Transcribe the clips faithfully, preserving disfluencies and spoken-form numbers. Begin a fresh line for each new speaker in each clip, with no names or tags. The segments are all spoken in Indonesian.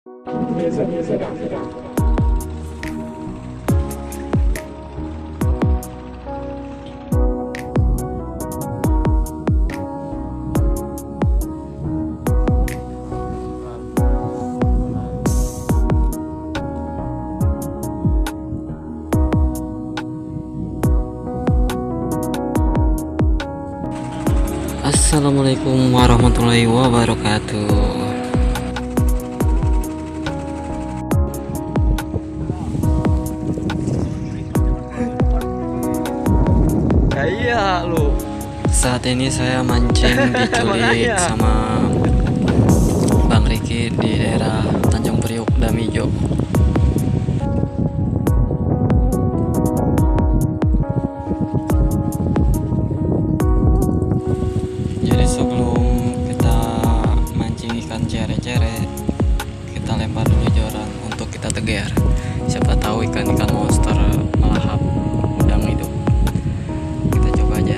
Assalamualaikum warahmatullahi wabarakatuh.
Iya lu.
Saat ini saya mancing diculik sama Bang Riky di daerah Tj Priuk, Damijo. Jadi sebelum kita mancing ikan cere-cere, kita lempar dulu joran untuk kita tegar. Siapa tahu ikan-ikan monster melahap udang hidup. Kita coba aja.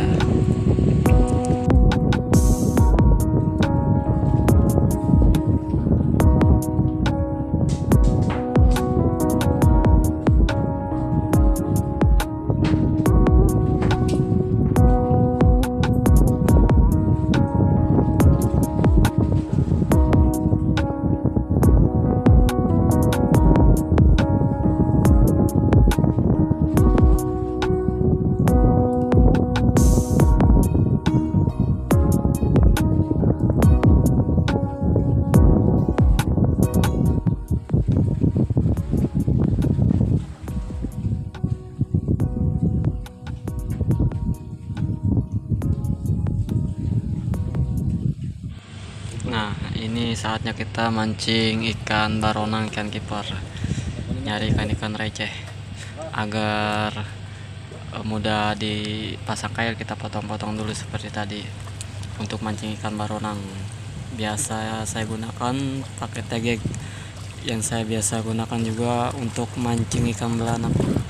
Nah, ini saatnya kita mancing ikan baronang, ikan kiper. Nyari ikan-ikan receh agar eh, mudah dipasang kail. Kita potong-potong dulu seperti tadi untuk mancing ikan baronang. Biasa saya gunakan pakai tegek, yang saya biasa gunakan juga untuk mancing ikan belanak.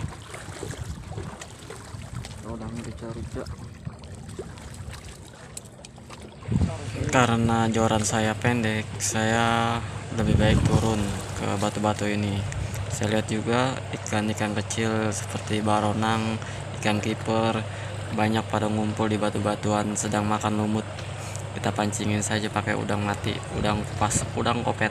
Rodangnya rica-rica. Karena joran saya pendek, saya lebih baik turun ke batu-batu ini. Saya lihat juga ikan-ikan kecil seperti baronang, ikan kiper banyak pada ngumpul di batu-batuan sedang makan lumut. Kita pancingin saja pakai udang mati, udang pas, udang kopet.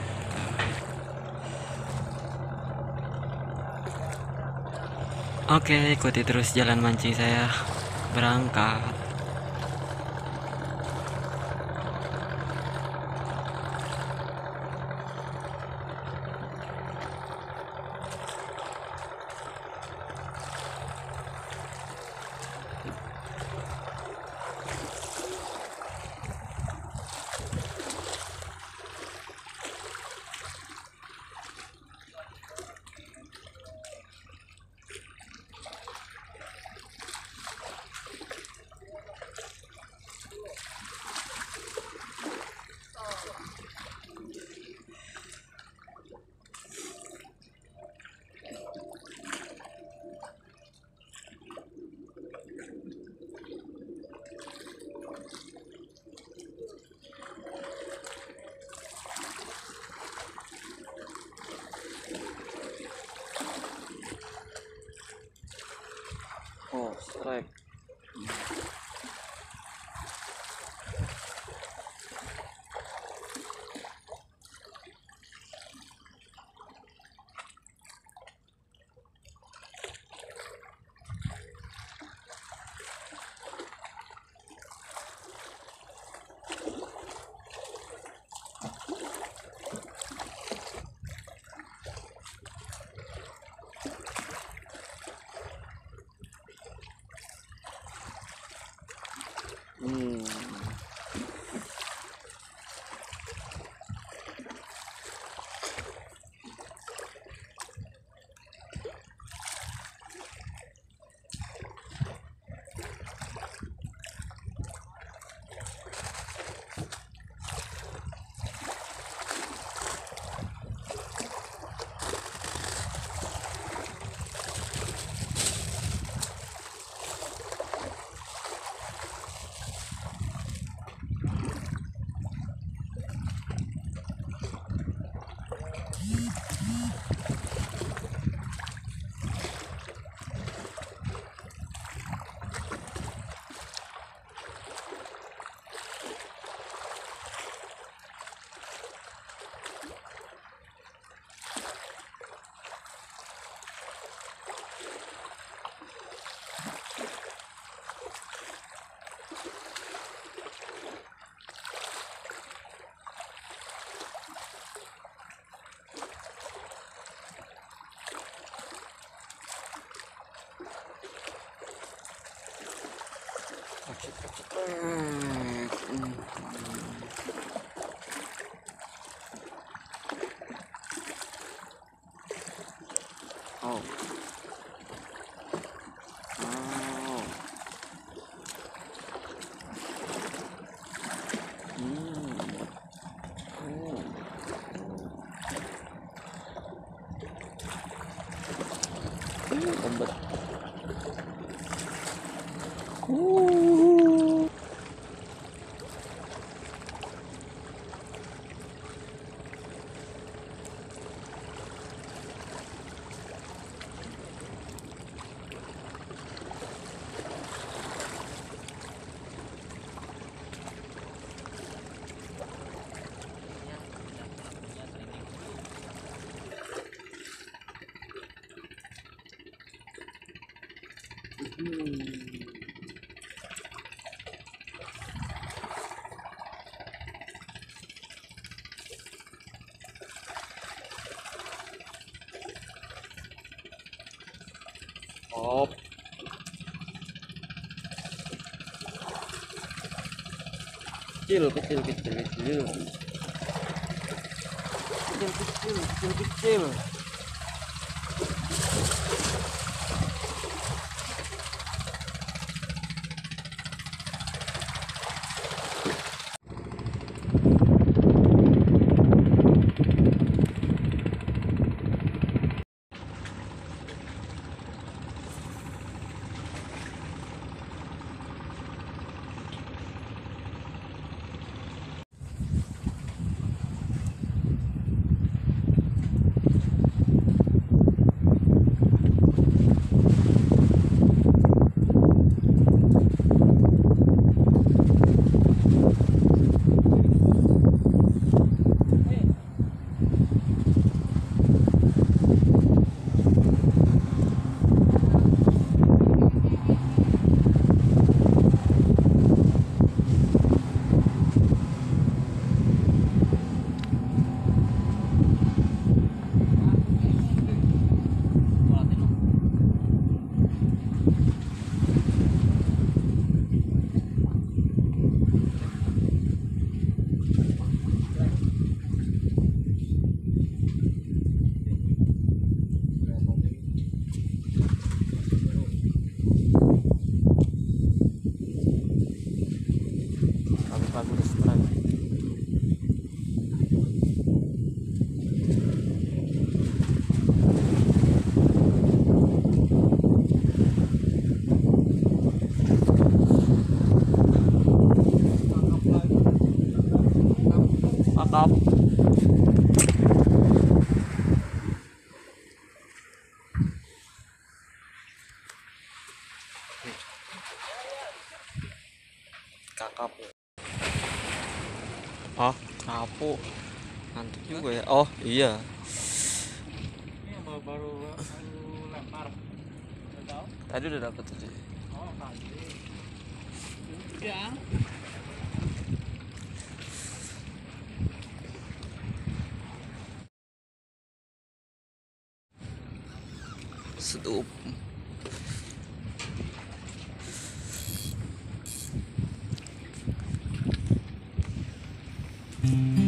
Oke, ikuti terus jalan mancing saya. Berangkat. Oh, strike. Oh. Oh. Hmm. Oh. Oh, lembat. Uh. Oh. Kecil, kecil, kecil, kecil. Kecil, kecil, kecil, kecil. Kakap. Kakap. Oh, kapu. Ngantuk juga ya. Oh, iya.
Ini baru baru lempar.
Tadi udah dapet tadi.
Oh, tadi. Ya.
Sedup. Hmm.